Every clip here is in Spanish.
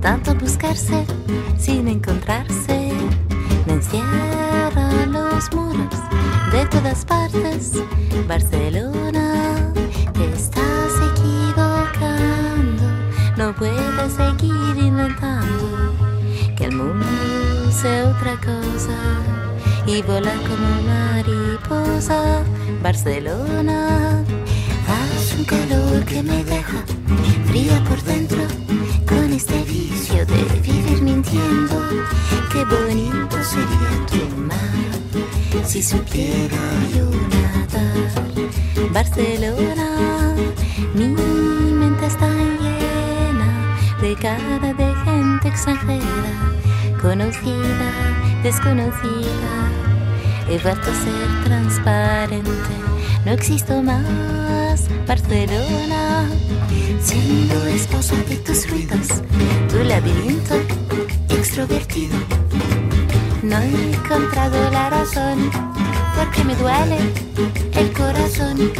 tanto buscarse sin encontrarse. Me encierran los muros de todas partes. Barcelona, te estás equivocando. No puedes seguir inventando que el mundo sea otra cosa y volar como mariposa. Barcelona, hace un calor que me deja fría por dentro, con este vicio de vivir mintiendo. Qué bonito sería tu mar si supiera yo nadar. Barcelona, mi mente está llena de cara de gente extranjera, conocida, desconocida. He vuelto a ser transparente, no existo más. Barcelona, siendo esposa de tus ruidos, tu laberinto extrovertido. No he encontrado la razón, porque me duele el corazón,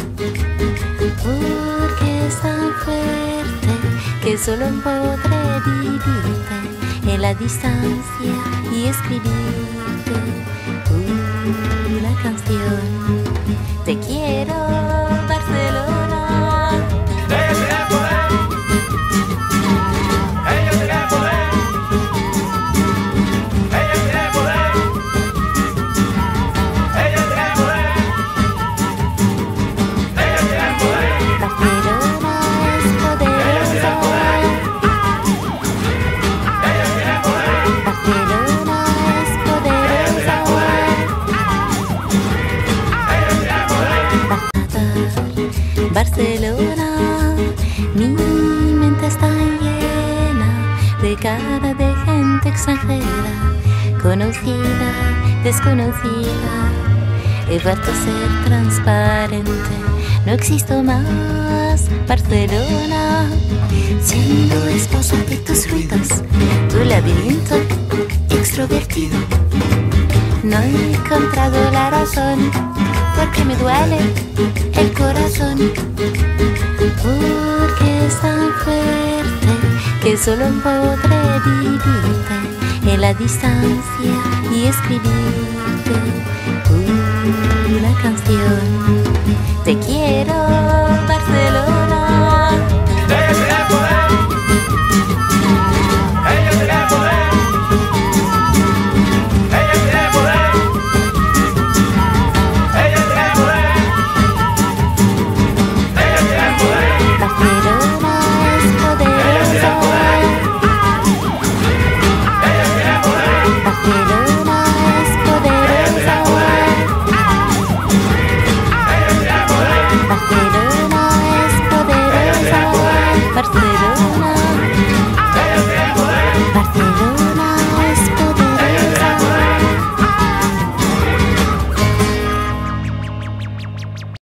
porque es tan fuerte que solo podré vivirte en la distancia y escribirte una canción. Te quiero, Barcelona. Ella tiene poder. Ella tiene poder. Ella tiene poder. Ella tiene poder. Ella tiene poder. Barcelona es poderosa. Ella tiene poder. Barcelona es poderosa. Barcelona, mi mente está llena de cara de gente extranjera, conocida, desconocida. He vuelto a ser transparente, no existo más. Barcelona, siendo esposa de tus ruidos, tu laberinto extrovertido. No he encontrado la razón, porque me duele el corazón, porque es tan fuerte que solo podré vivirte en la distancia y escribirte una canción. Te quiero.